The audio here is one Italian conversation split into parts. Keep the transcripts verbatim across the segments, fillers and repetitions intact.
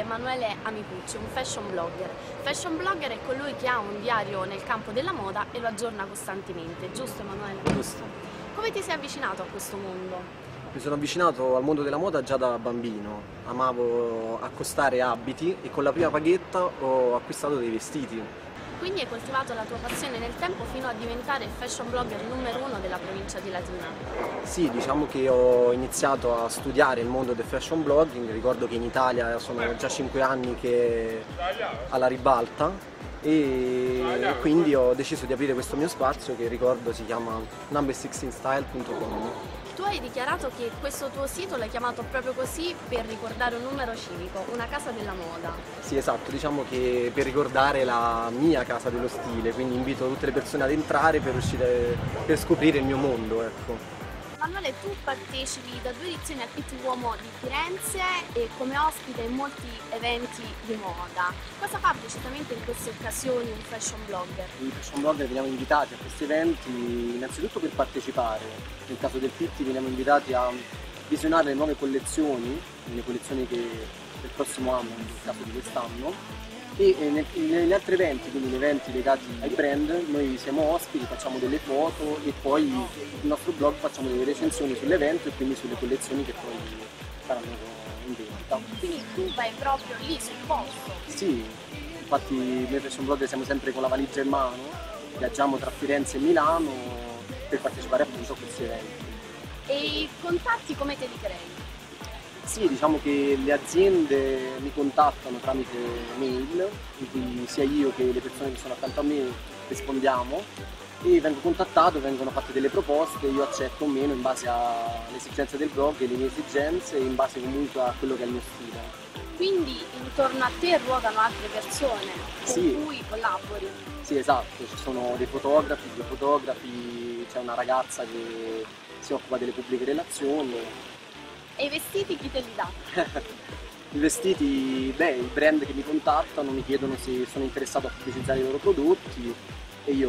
Emanuele Amicucci, un fashion blogger. Fashion blogger è colui che ha un diario nel campo della moda e lo aggiorna costantemente, giusto Emanuele? Giusto. Come ti sei avvicinato a questo mondo? Mi sono avvicinato al mondo della moda già da bambino. Amavo accostare abiti e con la prima paghetta ho acquistato dei vestiti. Quindi hai coltivato la tua passione nel tempo fino a diventare il fashion blogger numero uno della provincia di Latina. Sì, diciamo che ho iniziato a studiare il mondo del fashion blogging. Ricordo che in Italia sono già cinque anni che è alla ribalta e quindi ho deciso di aprire questo mio spazio che ricordo si chiama number sixteen style punto com. Tu hai dichiarato che questo tuo sito l'hai chiamato proprio così per ricordare un numero civico, una casa della moda. Sì, esatto, diciamo che per ricordare la mia casa dello stile, quindi invito tutte le persone ad entrare per, uscire, per scoprire il mio mondo, ecco. Emanuele, tu partecipi da due edizioni al Pitti Uomo di Firenze e come ospite in molti eventi di moda. Cosa fa precisamente in queste occasioni un fashion blogger? I fashion blogger veniamo invitati a questi eventi innanzitutto per partecipare. Nel caso del Pitti veniamo invitati a visionare le nuove collezioni, le collezioni che del prossimo anno, nel caso di quest'anno, e negli altri eventi, quindi gli eventi legati ai brand, noi siamo ospiti, facciamo delle foto e poi il nostro blog facciamo delle recensioni sull'evento e quindi sulle collezioni che poi saranno in vendita. Quindi tu vai proprio lì sul posto? Sì, infatti noi fashion blogger siamo sempre con la valigia in mano, viaggiamo tra Firenze e Milano per partecipare appunto a questi eventi. E i contatti come te li crei? Sì, diciamo che le aziende mi contattano tramite mail, in cui sia io che le persone che sono accanto a me rispondiamo e vengo contattato, vengono fatte delle proposte, io accetto o meno in base alle esigenze del blog e le mie esigenze e in base comunque a quello che è il mio stile. Quindi intorno a te ruotano altre persone con sì. cui collabori? Sì, esatto, ci sono dei fotografi, due fotografi, c'è una ragazza che si occupa delle pubbliche relazioni. E i vestiti chi te li dà? I vestiti, beh, i brand che mi contattano mi chiedono se sono interessato a pubblicizzare i loro prodotti e io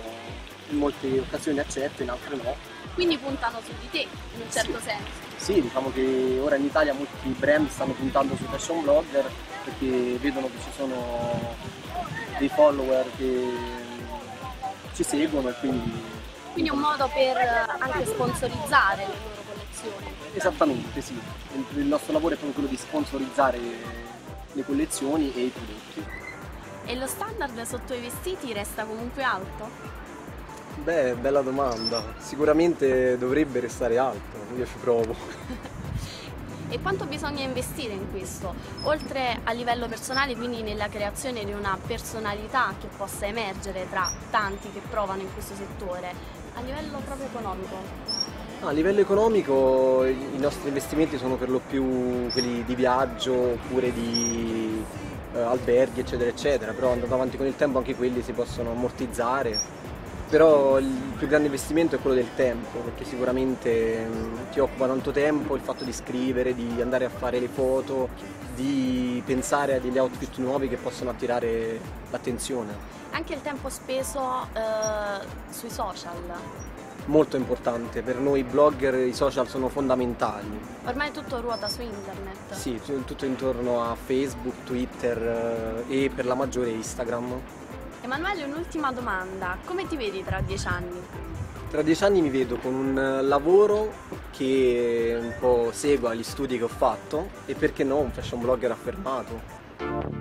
in molte occasioni accetto, in altre no. Quindi puntano su di te, in un certo sì. senso? Sì, diciamo che ora in Italia molti brand stanno puntando sui fashion blogger perché vedono che ci sono dei follower che ci seguono e quindi... Quindi è un modo per anche sponsorizzare le loro collezioni? Esattamente, sì. Il nostro lavoro è proprio quello di sponsorizzare le collezioni e i prodotti. E lo standard sotto i vestiti resta comunque alto? Beh, bella domanda. Sicuramente dovrebbe restare alto, io ci provo. E quanto bisogna investire in questo? Oltre a livello personale, quindi nella creazione di una personalità che possa emergere tra tanti che provano in questo settore, a livello proprio economico? A livello economico i nostri investimenti sono per lo più quelli di viaggio oppure di eh, alberghi eccetera eccetera, però andando avanti con il tempo anche quelli si possono ammortizzare, però il più grande investimento è quello del tempo perché sicuramente mh, ti occupa tanto tempo il fatto di scrivere, di andare a fare le foto, di pensare a degli outfit nuovi che possono attirare l'attenzione. Anche il tempo speso eh, sui social? Molto importante, per noi blogger i social sono fondamentali. Ormai tutto ruota su internet? Sì, tutto intorno a Facebook, Twitter eh, e per la maggiore Instagram. Emanuele, un'ultima domanda, come ti vedi tra dieci anni? Tra dieci anni mi vedo con un lavoro che un po' segua gli studi che ho fatto e perché no un fashion blogger affermato.